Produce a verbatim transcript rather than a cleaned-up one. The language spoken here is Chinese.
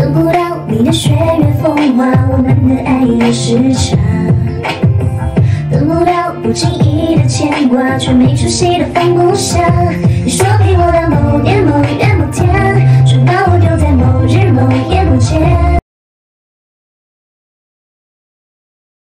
等不到你的雪月风花，我们的爱有时差。等不到不经意的牵挂，却没出息的放不下。你说陪我到某年某月。